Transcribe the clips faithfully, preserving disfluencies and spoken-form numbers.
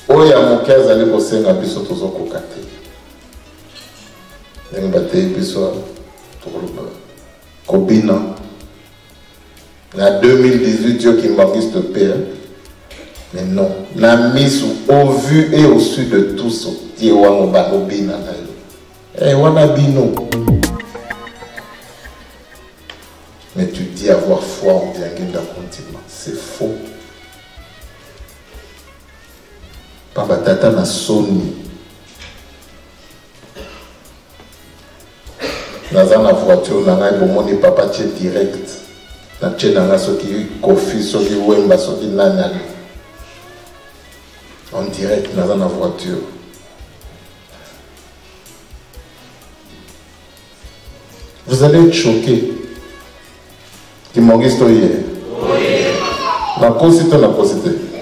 oya moke azali kosenga biso tozokoka te ndenge batei biso tokoloba kobina na deux mille dix-huit Dieu qui m'embangiste père mais non la mise au vu et au su de tous Dieu wango bakobina na yo eh wana bino mais tu dis avoir foi en Dieu ngenda continue c'est faux. Papa tata na soni naza na voiture na ngai bomoni papa tche direct na tche na nga soki kofi soki wemba soki nani en direct naza na voiture. Vous allez être choqués. Qui m'engage toi hier? Oui. La cause c'est la cause.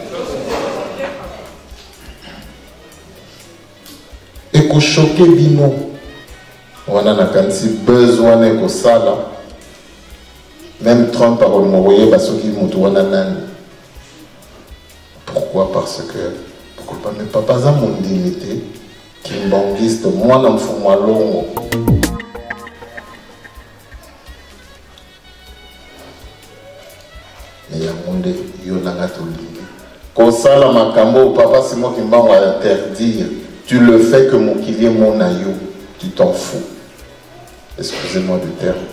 Et qu'on choqué bino. On a quand besoin de ça là. Même Trump par le mourir parce qu'il monte nani. Pourquoi? Parce que pourquoi mais papa ça mon dignité qui m'engage moi dans moi longo. Mais ya monde yo nanga tolingi ko sala makambo papa c'est moi qui m'a interdire tu le fais que mon kilier mon ayo tu t'en fous excusez-moi du terme